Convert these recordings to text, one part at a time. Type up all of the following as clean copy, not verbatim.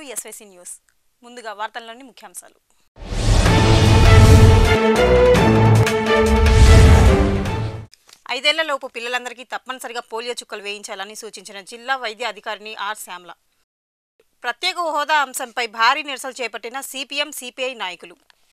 SYC news. ముందుగా వార్తల్లోని ముఖ్యాంశాలు. ఐదేళ్లలోపు పిల్లలందరికీ తప్పనిసరిగా పోలియో చుక్కలు వేయించాలని సూచించిన జిల్లా వైద్య అధికారిని ఆర్ శ్యామల. ప్రత్యేక హోదా అంశంపై భారీ నిరసనలు చేపట్టిన సిపిఎం సిపిఐ నాయకులు.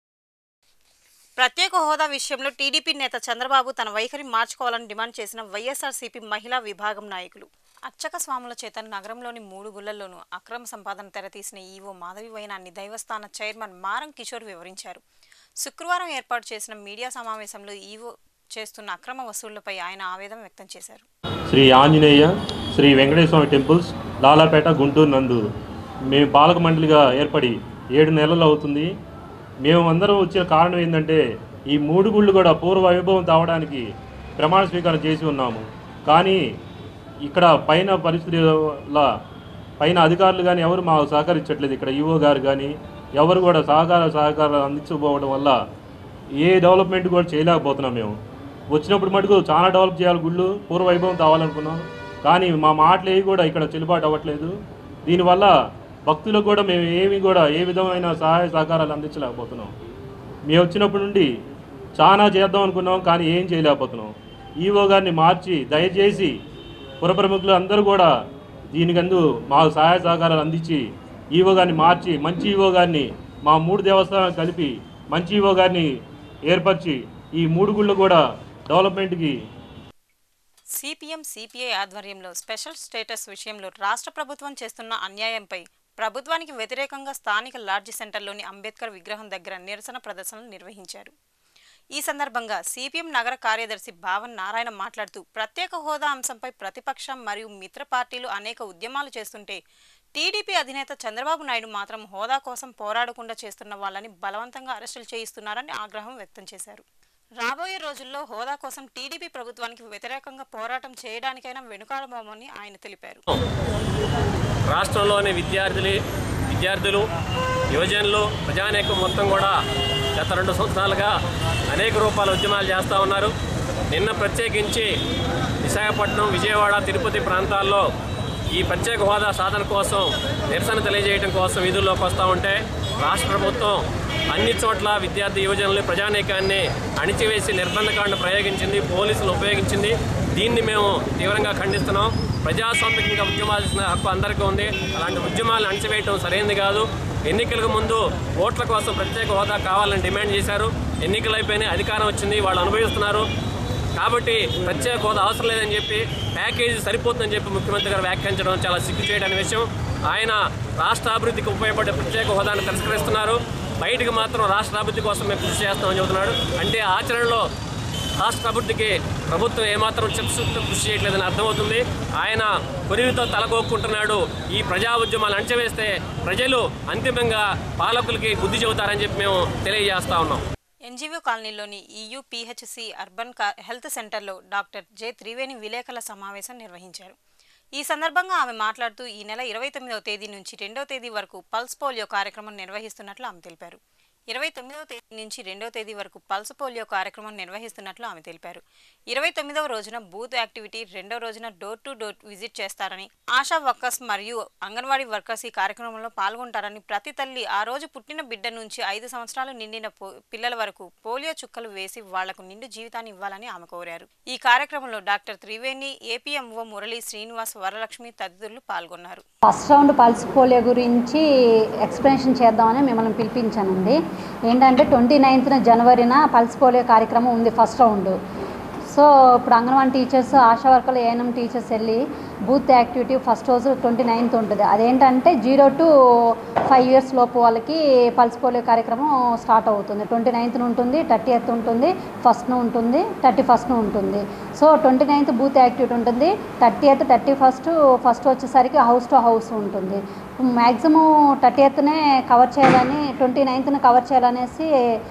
ప్రత్యేక హోదా విషయంలో టీడీపీ నేత చంద్రబాబు తన వైఖరి మార్చుకోవాలని డిమాండ్ చేసిన వైఎస్ఆర్సీపీ మహిళా విభాగం నాయకులు. అర్చక స్వాముల చేత నగరంలోని 3 గుళ్లల్లోనూ అక్రమ సంపాదన తెరతీసిన ఈవో మాధవి వైనాన్ని దైవస్థాన చైర్మన్ మారం కిషోర్ వివరించారు. శుక్రవారం ఏర్పాటు చేసిన మీడియా సమావేశంలో ఈవో చేస్తున్న అక్రమ వసూళ్లపై ఆయన ఆవేదన వ్యక్తం చేశారు. శ్రీ ఆంజనేయ, శ్రీ వెంకటేశ్వర టెంపుల్స్, లాలాపేట, గుంటూరు నందు మేము పాలక మండలిగా ఏర్పడి 7 నెలలు అవుతుంది. మేము అందరం వచ్చిన కారణం ఏంటంటే ఈ 3 గుళ్ళు కూడా పూర్వ వైభవం తావడానికి ప్రమాణ స్వీకారం చేసి ఉన్నాము. కానీ ఇక్కడ పైన పరిస్థితుల పైన అధికారులు కానీ ఎవరు మాకు సహకరించట్లేదు. ఇక్కడ ఈవో గారు కానీ ఎవరు కూడా సహకారాలు అందించకపోవడం వల్ల ఏ డెవలప్మెంట్ కూడా చేయలేకపోతున్నాం. మేము వచ్చినప్పుడు మటుకు చాలా డెవలప్ చేయాలి, గుళ్ళు పూర్వ వైభవం తావాలనుకున్నాం. కానీ మా మాటలు ఏవి కూడా ఇక్కడ చెల్లుబాటు అవ్వట్లేదు. దీనివల్ల భక్తులకు కూడా మేము ఏ విధమైన సహాయ సహకారాలు అందించలేకపోతున్నాం. మేము వచ్చినప్పటి నుండి చాలా చేద్దాం అనుకున్నాం, కానీ ఏం చేయలేకపోతున్నాం. ఈవో గారిని మార్చి దయచేసి పురప్రముఖులు అందరూ కూడా దీనికందు మాకు సహాయ సహకారాలు అందించి ఈవో గారిని మార్చి మంచి ఈవో గారిని మా 3 దేవస్థానాలు కలిపి మంచి ఈవో గారిని ఏర్పరిచి ఈ 3 గుళ్ళు కూడా డెవలప్మెంట్కి. సిపిఎం సిపిఐ ఆధ్వర్యంలో స్పెషల్ స్టేటస్ విషయంలో రాష్ట్ర ప్రభుత్వం చేస్తున్న అన్యాయంపై ప్రభుత్వానికి వ్యతిరేకంగా స్థానిక లాడ్జి సెంటర్లోని అంబేద్కర్ విగ్రహం దగ్గర నిరసన ప్రదర్శనలు నిర్వహించారు. ఈ సందర్భంగా సిపిఎం నగర కార్యదర్శి భావన్ నారాయణ మాట్లాడుతూ ప్రత్యేక హోదా అంశంపై ప్రతిపక్షం మరియు మిత్ర పార్టీలు అనేక ఉద్యమాలు చేస్తుంటే టీడీపీ అధినేత చంద్రబాబు నాయుడు మాత్రం హోదా కోసం పోరాడకుండా చేస్తున్న వాళ్ళని బలవంతంగా అరెస్టులు చేయిస్తున్నారని ఆగ్రహం వ్యక్తం చేశారు. రాబోయే రోజుల్లో హోదా కోసం టీడీపీ ప్రభుత్వానికి వ్యతిరేకంగా పోరాటం చేయడానికైనా వెనుకాడబోమని ఆయన తెలిపారు. రాష్ట్రంలోని విద్యార్థులు యువజనులు ప్రజానేకం మొత్తం కూడా గత 2 సంవత్సరాలుగా అనేక రూపాల ఉద్యమాలు చేస్తూ ఉన్నారు. నిన్న ప్రత్యేకించి విశాఖపట్నం, విజయవాడ, తిరుపతి ప్రాంతాల్లో ఈ ప్రత్యేక హోదా సాధన కోసం నిరసన తెలియజేయడం కోసం వీధుల్లోకి వస్తూ ఉంటే రాష్ట్ర ప్రభుత్వం అన్ని చోట్ల విద్యార్థి యువజనులు ప్రజానీకాన్ని అణిచివేసి నిర్బంధకాండ ప్రయోగించింది, పోలీసులు ఉపయోగించింది. దీన్ని మేము తీవ్రంగా ఖండిస్తున్నాం. ప్రజాస్వామికంగా ఉద్యమాలు చేసిన హక్కు అందరికీ ఉంది. అలాంటి ఉద్యమాలను అణిచివేయటం సరైనది కాదు. ఎన్నికలకు ముందు ఓట్ల కోసం ప్రత్యేక హోదా కావాలని డిమాండ్ చేశారు. ఎన్నికలు అయిపోయినాయి, అధికారం వచ్చింది, వాళ్ళు అనుభవిస్తున్నారు. కాబట్టి ప్రత్యేక హోదా అవసరం లేదని చెప్పి ప్యాకేజీ సరిపోతుందని చెప్పి ముఖ్యమంత్రి గారు వ్యాఖ్యానించడం చాలా సిగ్గు చేయడానికి విషయం. ఆయన రాష్ట్ర అభివృద్ధికి ఉపయోగపడే ప్రత్యేక హోదాను తిరస్కరిస్తున్నారు. బయటకు మాత్రం రాష్ట్ర అభివృద్ధి కోసం మేము కృషి చేస్తామని చెబుతున్నాడు. అంటే ఆచరణలో రాష్ట్ర అభివృద్ధికి ప్రభుత్వం ఏమాత్రం చిత్తశుద్ధితో కృషి చేయట్లేదని అర్థమవుతుంది. ఆయన కొరివితో తలగొక్కుంటున్నాడు. ఈ ప్రజా ఉద్యమాలు అణచివేస్తే ప్రజలు అంతిమంగా పాలకులకి బుద్ధి చెబుతారని చెప్పి మేము తెలియజేస్తా ఉన్నాం. ఎన్జీఓ కాలనీలోని ఈయూపీహెచ్సి అర్బన్ హెల్త్ సెంటర్లో డాక్టర్ జె త్రివేణి విలేకరుల సమావేశం నిర్వహించారు. ఈ సందర్భంగా ఆమె మాట్లాడుతూ ఈ నెల 29వ తేదీ నుంచి 2వ తేదీ వరకు పల్స్ పోలియో కార్యక్రమం నిర్వహిస్తున్నట్లు ఆమె తెలిపారు. 29వ తేదీ నుంచి 2వ తేదీ వరకు పల్స్ పోలియో కార్యక్రమం నిర్వహిస్తున్నట్లు ఆమె తెలిపారు. 29వ రోజున బూత్ యాక్టివిటీ, 2వ రోజున డోర్ టు డోర్ విజిట్ చేస్తారని, ఆశా వర్కర్స్ మరియు అంగన్వాడీ వర్కర్స్ ఈ కార్యక్రమంలో పాల్గొంటారని, ప్రతి తల్లి ఆ రోజు పుట్టిన బిడ్డ నుంచి 5 సంవత్సరాలు నిండిన పిల్లల వరకు పోలియో చుక్కలు వేసి వాళ్లకు నిండు జీవితాన్ని ఇవ్వాలని ఆమె కోరారు. ఈ కార్యక్రమంలో డాక్టర్ త్రివేణి, ఏపీఎంఓ మురళి, శ్రీనివాస్, వరలక్ష్మి తదితరులు పాల్గొన్నారు. ఫస్ట్ రౌండ్ పల్స్ పోలియో గురించి ఎక్స్ప్లెనేషన్ చేద్దామని మిమ్మల్ని పిలిపించానండి. ఏంటంటే 29న జనవరిన పల్స్ పోలియో కార్యక్రమం ఉంది ఫస్ట్ రౌండ్. సో ఇప్పుడు అంగన్వాడీ టీచర్స్, ఆశా వర్కర్లు, ఏఎన్ఎం టీచర్స్ వెళ్ళి బూత్ యాక్టివిటీ ఫస్ట్ రోజు 29th ఉంటుంది. అదేంటంటే 0 to 5 years లోపు వాళ్ళకి పల్స్ పోలియో కార్యక్రమం స్టార్ట్ అవుతుంది. 29th ఉంటుంది, 30th ఉంటుంది, 1st ఉంటుంది, 31st ఉంటుంది. సో 29th బూత్ యాక్టివిటీ ఉంటుంది, 30th, 31st, ఫస్ట్ వచ్చేసరికి హౌస్ టు హౌస్ ఉంటుంది. మ్యాక్సిమం 30thనే కవర్ చేయాలని, 29th కవర్ చేయాలనేసి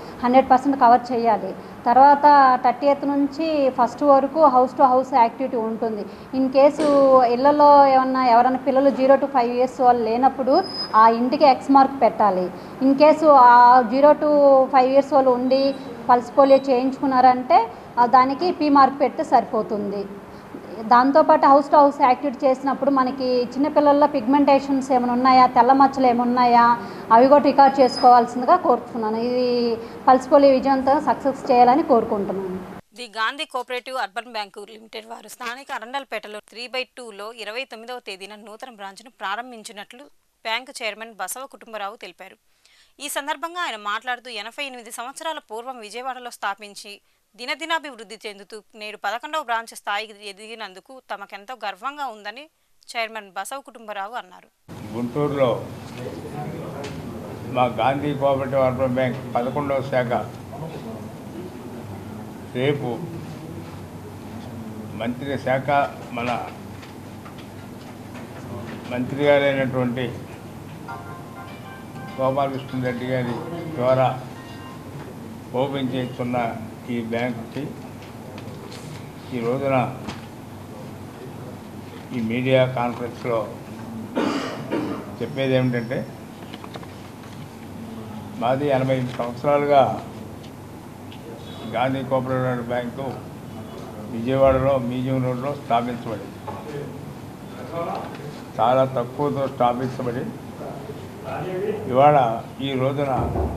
100% కవర్ చేయాలి. తర్వాత 30th నుంచి 1st వరకు హౌస్ టు హౌస్ యాక్టివిటీ ఉంటుంది. ఇన్ కేసు ఇళ్లలో ఎవరైనా పిల్లలు 0 to 5 years వాళ్ళు లేనప్పుడు ఆ ఇంటికి X మార్క్ పెట్టాలి. ఇన్ కేసు ఆ 0 to 5 years వాళ్ళు ఉండి పల్స్ పోలియో చేయించుకున్నారంటే దానికి P మార్క్ పెడితే సరిపోతుంది. దాంతోపాటు హౌస్ టు హౌస్ యాక్టివిటీ చేసినప్పుడు మనకి చిన్నపిల్లల్లో పిగ్మెంటేషన్స్ ఏమైనా ఉన్నాయా, తెల్ల మచ్చలు ఏమున్నాయా, అవి కూడా రికార్డ్ చేసుకోవాల్సిందిగా కోరుతున్నాను. ఇది పల్స్ పోలియో విజయంతో సక్సెస్ చేయాలని కోరుకుంటున్నాను. The Gandhi cooperative urban bank limited వారు స్థానిక అరండల్పేటలో 3/2లో 29వ తేదీన నూతన బ్రాంచ్ను ప్రారంభించినట్లు బ్యాంకు చైర్మన్ బసవ కుటుంబరావు తెలిపారు. ఈ సందర్భంగా ఆయన మాట్లాడుతూ 88 సంవత్సరాల పూర్వం విజయవాడలో స్థాపించి దినదినాభివృద్ధి చెందుతూ నేడు 11వ బ్రాంచ్ స్థాయికి ఎదిగినందుకు తమకెంతో గర్వంగా ఉందని చైర్మన్ బసవ కుటుంబరావు అన్నారు. గుంటూరులో మా గాంధీ కోఆపరేటివ్ అర్బన్ బ్యాంక్ 11వ శాఖ రేపు మంత్రి శాఖ మన మంత్రి గారైనటువంటి గోపాలకృష్ణరెడ్డి గారి ద్వారా ఓపెన్ చేస్తున్న ఈ బ్యాంకుకి ఈ రోజున ఈ మీడియా కాన్ఫరెన్స్లో చెప్పేది ఏమిటంటే, మాది 85 సంవత్సరాలుగా గాంధీ కోఆపరేటివ్ బ్యాంకు విజయవాడలో మ్యూజియం రోడ్లో స్థాపించబడింది. చాలా తక్కువతో స్థాపించబడి ఇవాళ ఈ రోజున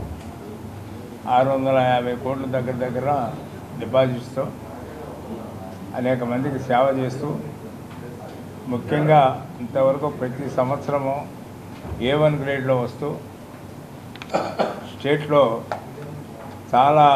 650 కోట్ల దగ్గర డిపాజిట్స్తో అనేక మందికి సేవ చేస్తూ, ముఖ్యంగా ఇంతవరకు ప్రతి సంవత్సరము A1 గ్రేడ్లో వస్తూ స్టేట్లో చాలా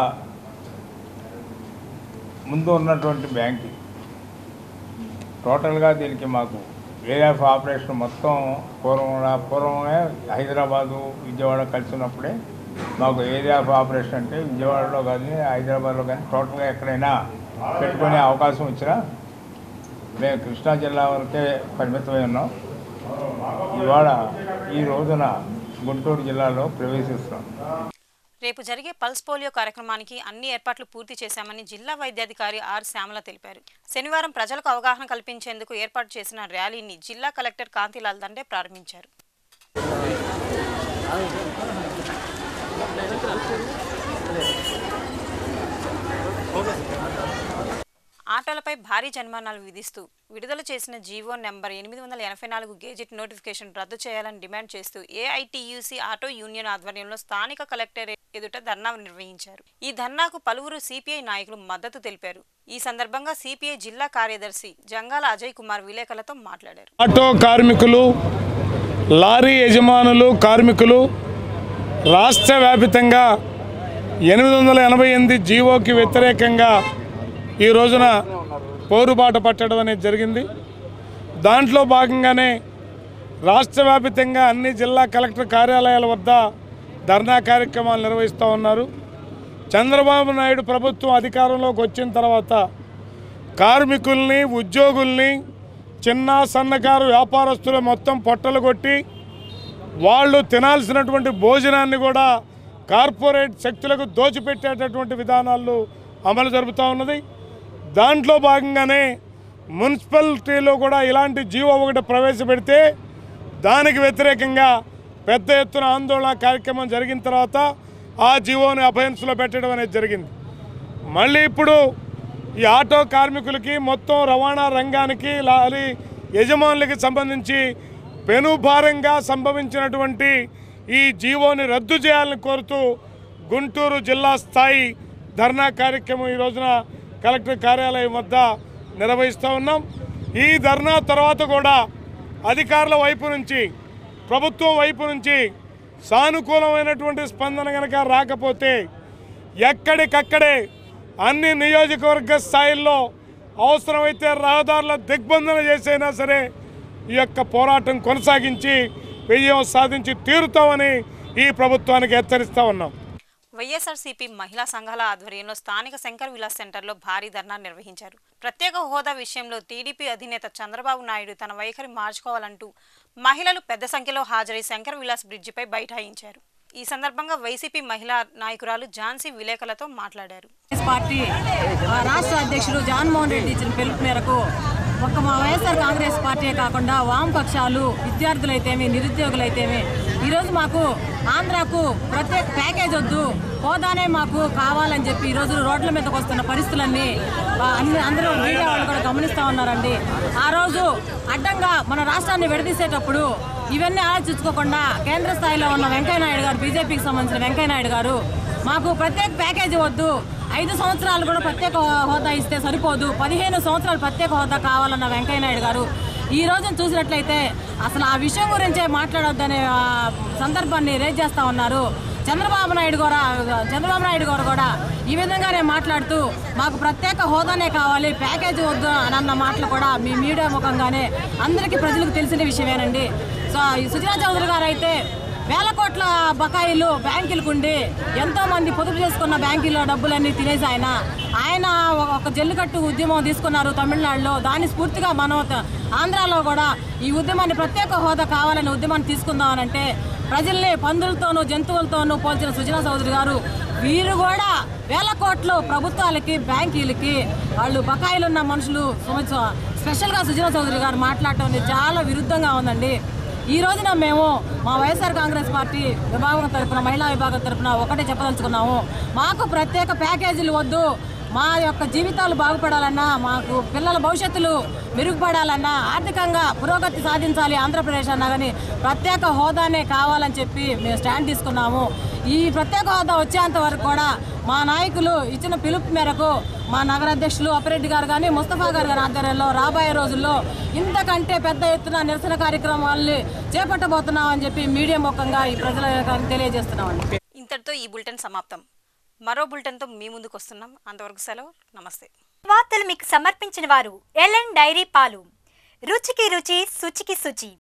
ముందు ఉన్నటువంటి బ్యాంక్. టోటల్గా దీనికి మాకు ఏరియా ఆఫ్ ఆపరేషన్ మొత్తం పూర్వమే హైదరాబాదు విజయవాడ కలిసి ఉన్నప్పుడే మాకు ఏరియా ఆఫ్ ఆపరేషన్ అంటే విజయవాడలో కానీ హైదరాబాద్లో కానీ టోటల్గా ఎక్కడైనా పెట్టుకునే అవకాశం వచ్చినా మేము కృష్ణా జిల్లా వరకే పరిమితమై ఉన్నాం. ఇవాళ ఈ రోజున గుంటూరు జిల్లాలో ప్రవేశిస్తున్నాం. రేపు జరిగే పల్స్ పోలియో కార్యక్రమానికి అన్ని ఏర్పాట్లు పూర్తి చేశామని జిల్లా వైద్యాధికారి ఆర్ శ్యామల తెలిపారు. శనివారం ప్రజలకు అవగాహన కల్పించేందుకు ఏర్పాటు చేసిన ర్యాలీని జిల్లా కలెక్టర్ కాంతిలాల్ దండే ప్రారంభించారు. ఆటోలపై భారీ జరిమానాలు విధిస్తూ విడుదల చేసిన జీవో నెంబర్ 884 గెజిట్ నోటిఫికేషన్ రద్దు చేయాలని డిమాండ్ చేస్తూ ఏఐటియుసి ఆటో యూనియన్ ఆధ్వర్యంలో స్థానిక కలెక్టర్ ఎదుట ధర్నా నిర్వహించారు. ఈ ధర్నాకు పలువురు సిపిఐ నాయకులు మద్దతు తెలిపారు. ఈ సందర్భంగా సిపిఐ జిల్లా కార్యదర్శి జంగాల అజయ్ కుమార్ విలేకరులతో మాట్లాడారు. ఆటో కార్మికులు, లారీ యజమానులు, కార్మికులు రాష్ట్ర వ్యాప్తంగా 888 జీవోకి వ్యతిరేకంగా ఈ రోజున పోరుబాట పట్టడం అనేది జరిగింది. దాంట్లో భాగంగానే రాష్ట్ర వ్యాప్తంగా అన్ని జిల్లా కలెక్టర్ కార్యాలయాల వద్ద ధర్నా కార్యక్రమాలు నిర్వహిస్తూ ఉన్నారు. చంద్రబాబు నాయుడు ప్రభుత్వం అధికారంలోకి వచ్చిన తర్వాత కార్మికుల్ని, ఉద్యోగుల్ని, చిన్న సన్నకారు వ్యాపారస్తులు మొత్తం పొట్టలు కొట్టి వాళ్ళు తినాల్సినటువంటి భోజనాన్ని కూడా కార్పొరేట్ శక్తులకు దోచిపెట్టేటటువంటి విధానాలు అమలు జరుపుతూ ఉన్నది. దాంట్లో భాగంగానే మున్సిపాలిటీలో కూడా ఇలాంటి జీవో ఒకటి ప్రవేశపెడితే దానికి వ్యతిరేకంగా పెద్ద ఎత్తున ఆందోళన కార్యక్రమం జరిగిన తర్వాత ఆ జీవోని అభయన్స్లో పెట్టడం అనేది జరిగింది. మళ్ళీ ఇప్పుడు ఈ ఆటో కార్మికులకి, మొత్తం రవాణా రంగానికి, లారీ యజమానులకి సంబంధించి పెనుభారంగా సంభవించినటువంటి ఈ జీవోని రద్దు చేయాలని కోరుతూ గుంటూరు జిల్లా స్థాయి ధర్నా కార్యక్రమం ఈ రోజున కలెక్టర్ కార్యాలయం వద్ద నిర్వహిస్తూ ఉన్నాం. ఈ ధర్నా తర్వాత కూడా అధికారుల వైపు నుంచి, ప్రభుత్వం వైపు నుంచి సానుకూలమైనటువంటి స్పందన కనుక రాకపోతే ఎక్కడికక్కడే అన్ని నియోజకవర్గ స్థాయిల్లో అవసరమైతే రహదారుల దిగ్బంధన చేసైనా సరే ఈ యొక్క పోరాటం కొనసాగించి విజయం సాధించి తీరుతామని ఈ ప్రభుత్వానికి హెచ్చరిస్తూ ఉన్నాం. వైఎస్ఆర్సీపీ మహిళా సంఘాల ఆధ్వర్యంలో స్థానిక శంకర్ విలాస్ సెంటర్లో భారీ ధర్నా నిర్వహించారు. ప్రత్యేక హోదా విషయంలో టీడీపీ అధినేత చంద్రబాబు నాయుడు తన వైఖరి మార్చుకోవాలంటూ మహిళలు పెద్ద సంఖ్యలో హాజరై శంకర్ విలాస్ బ్రిడ్జిపై బైఠాయించారు. ఈ సందర్భంగా వైసీపీ మహిళా నాయకురాలు ఝాన్సీ విలేకరులతో మాట్లాడారు. పార్టీ రాష్ట్ర అధ్యక్షుడు జగన్మోహన్ రెడ్డి ఇచ్చిన పిలుపు మేరకు ఒక్క మా వైఎస్ఆర్ కాంగ్రెస్ పార్టీ కాకుండా వామపక్షాలు, విద్యార్థులైతేమి, నిరుద్యోగులైతేమి ఈరోజు మాకు ఆంధ్రాకు ప్రత్యేక ప్యాకేజ్ వద్దు, హోదానే మాకు కావాలని చెప్పి ఈరోజు రోడ్ల మీదకి వస్తున్న పరిస్థితులన్నీ అందరూ మీడియా వాళ్ళు కూడా గమనిస్తూ ఉన్నారండి. ఆ రోజు అడ్డంగా మన రాష్ట్రాన్ని విడదీసేటప్పుడు ఇవన్నీ ఆలోచించుకోకుండా కేంద్ర స్థాయిలో ఉన్న వెంకయ్యనాయుడు గారు, బీజేపీకి సంబంధించిన వెంకయ్యనాయుడు గారు మాకు ప్రత్యేక ప్యాకేజీ వద్దు, 5 సంవత్సరాలు కూడా ప్రత్యేక హోదా ఇస్తే సరిపోదు, 15 సంవత్సరాలు ప్రత్యేక హోదా కావాలన్న వెంకయ్యనాయుడు గారు ఈ రోజును చూసినట్లయితే అసలు ఆ విషయం గురించే మాట్లాడొద్దనే సందర్భాన్ని రేజ్ చేస్తూ ఉన్నారు. చంద్రబాబు నాయుడు గారు కూడా ఈ విధంగానే మాట్లాడుతూ మాకు ప్రత్యేక హోదానే కావాలి, ప్యాకేజీ వద్దు అని అన్న మాటలు కూడా మీ మీడియా ముఖంగానే అందరికీ ప్రజలకు తెలిసిన విషయమేనండి. సో ఈ సుజనా చౌదరి గారు అయితే వేల కోట్ల బకాయిలు బ్యాంకులకు ఉండి ఎంతోమంది పొదుపు చేసుకున్న బ్యాంకుల్లో డబ్బులన్నీ తినేసి ఆయన ఒక జల్లికట్టు ఉద్యమం తీసుకున్నారు తమిళనాడులో. దాన్ని స్ఫూర్తిగా మనం ఆంధ్రాలో కూడా ఈ ఉద్యమాన్ని ప్రత్యేక హోదా కావాలని ఉద్యమాన్ని తీసుకుందామనంటే ప్రజల్ని పందులతోనూ జంతువులతోనూ పోల్చిన సుజనా చౌదరి గారు వీరు కూడా వేల కోట్లు ప్రభుత్వాలకి బ్యాంకీలకి వాళ్ళు బకాయిలున్న మనుషులు స్పెషల్గా సుజనా చౌదరి గారు మాట్లాడటం చాలా విరుద్ధంగా ఉందండి. ఈ రోజున మేము మా వైఎస్ఆర్ కాంగ్రెస్ పార్టీ విభాగం తరఫున, మహిళా విభాగం తరఫున ఒకటే చెప్పదలుచుకున్నాము. మాకు ప్రత్యేక ప్యాకేజీలు వద్దు, మా యొక్క జీవితాలు బాగుపడాలన్నా, మాకు పిల్లల భవిష్యత్తులు మెరుగుపడాలన్నా, ఆర్థికంగా పురోగతి సాధించాలి ఆంధ్రప్రదేశ్ అన్నా కానీ ప్రత్యేక హోదానే కావాలని చెప్పి మేము స్టాండ్ తీసుకున్నాము. ఈ ప్రత్యేక హోదా వచ్చేంత వరకు కూడా మా నాయకులు ఇచ్చిన పిలుపు మేరకు మా నగర అధ్యక్షులు అప్పిరెడ్డి గారు కానీ, ముస్తఫా గారి ఆధ్వర్యంలో రాబోయే రోజుల్లో ఇంతకంటే పెద్ద ఎత్తున నిరసన కార్యక్రమాలని చేపట్టబోతున్నామని చెప్పి మీడియా ముఖంగా ఈ ప్రజలకు తెలియజేస్తున్నామండి. ఇంతటితో ఈ బులెటిన్ సమాప్తం. మరో బులెటిన్తో మీ ముందుకు వస్తున్నాం. అంతవరకు సెలవు. నమస్తే. వార్తలు మీకు సమర్పించిన వారు ఎల్ఎన్ డైరీ పాలు, రుచికి రుచి, శుచికి శుచి.